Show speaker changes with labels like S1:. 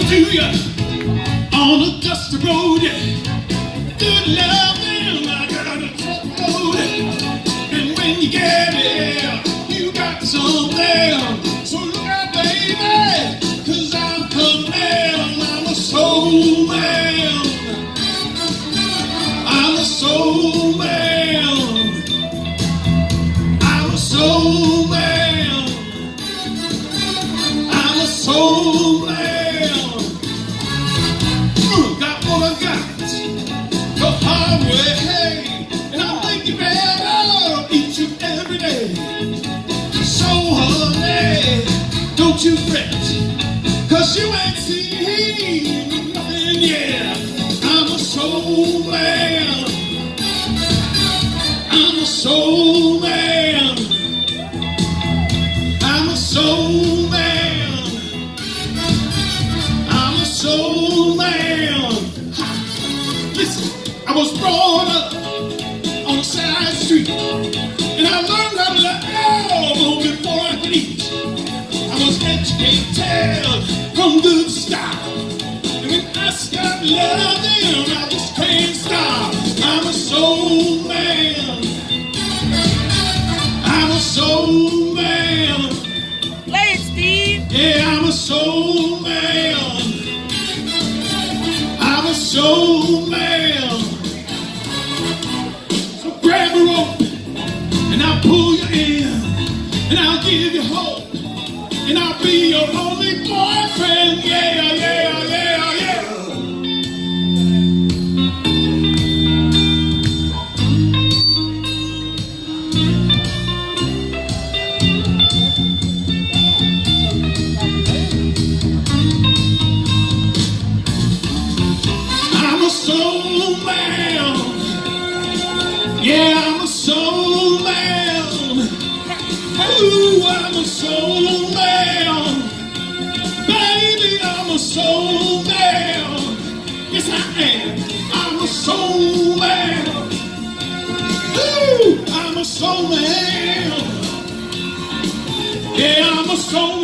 S1: to you on a dusty road. Good loving, I got a truckload. And when you get there, you got something. So look out, baby, 'cause I'm coming. I'm a soul man. I'm a soul man. I'm a soul man. I'm a soul man. Got what I got the hard way, and I think you better eat you every day. So honey, don't you fret, 'cause you ain't seen nothing yet. I'm a soul man. I'm a soul man. I'm a soul man. I'm a soul man. Listen, I was brought up on a side street, and I learned how to let go before I could eat. I was educated from good style, and when I start loving, I just can't stop. I'm a soul man. I'm a soul man.
S2: Play it, Steve.
S1: Yeah, I'm a soul man. I'm a soul man. So grab a rope and I'll pull you in, and I'll give you hope, and I'll be your only boyfriend. Yeah, yeah, yeah, yeah. I'm a soul man. Yeah, I'm a soul man. Ooh, I'm a soul man. Baby, I'm a soul man. Yes, I am. I'm a soul man. Ooh, I'm a soul man. Yeah, I'm a soul man.